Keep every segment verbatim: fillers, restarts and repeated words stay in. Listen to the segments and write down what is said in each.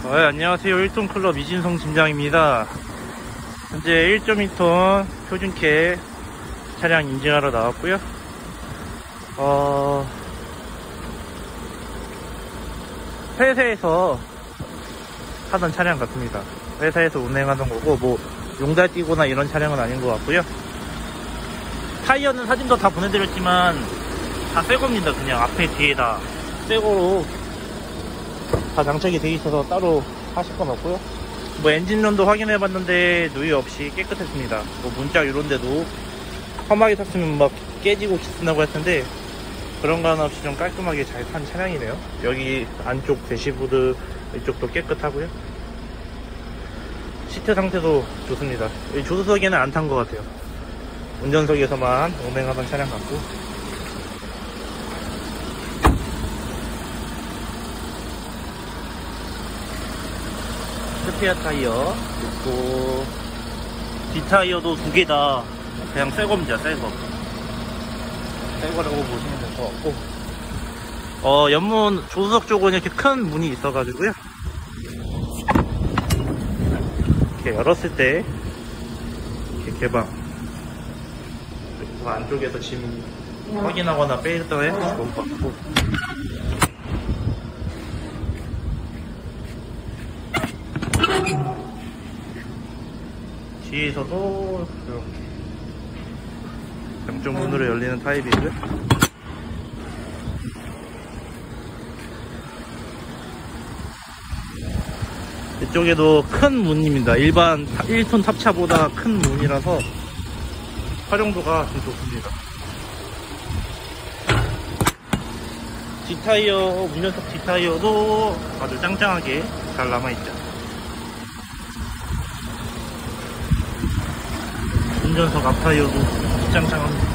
네, 안녕하세요. 일 톤 클럽 이진성 팀장입니다. 현재 일 점 이 톤 표준캐 차량 인증하러 나왔고요. 어, 회사에서 하던 차량 같습니다. 회사에서 운행하던 거고, 뭐 용달 띄거나 이런 차량은 아닌 것 같고요. 타이어는 사진도 다 보내드렸지만 다 새겁니다. 그냥 앞에 뒤에 다 새거로 다 장착이 되어 있어서 따로 하실 건 없고요. 뭐 엔진룸도 확인해 봤는데 누유 없이 깨끗했습니다. 뭐 문짝 이런 데도 험하게 탔으면 막 깨지고 기스나고 했는데 그런 거 하나 없이 좀 깔끔하게 잘 탄 차량이네요. 여기 안쪽 대시보드 이쪽도 깨끗하고요. 시트 상태도 좋습니다. 조수석에는 안 탄 것 같아요. 운전석에서만 운행하던 차량 같고, 스페어 타이어 있고, 뒷타이어도 두 개 다 그냥 새겁니다. 새거 새거라고 보시면 될 것 같고, 어 옆문 조수석 쪽은 이렇게 큰 문이 있어 가지고요, 이렇게 열었을 때 이렇게 개방, 그리고 안쪽에서 짐 확인하거나 빼있다가 해서 좋을 것 같고, 뒤에서도 이렇게 양쪽 문으로 열리는 타입이고요. 이쪽에도 큰 문입니다. 일반 일 톤 탑차보다 큰 문이라서 활용도가 좀 좋습니다. 뒷타이어, 운전석 뒷타이어도 아주 짱짱하게 잘 남아있죠. 운전석 앞타이어도 짱짱합니다.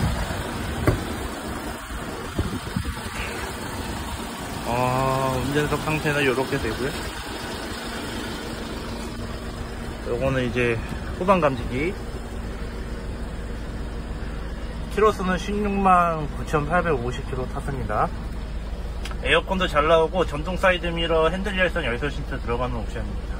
아, 운전석 상태는 이렇게 되고요. 요거는 이제 후방 감지기. 키로수는 십육만 구천팔백오십 킬로미터 탔습니다. 에어컨도 잘 나오고 전동 사이드미러, 핸들 열선 열선 시트 들어가는 옵션입니다.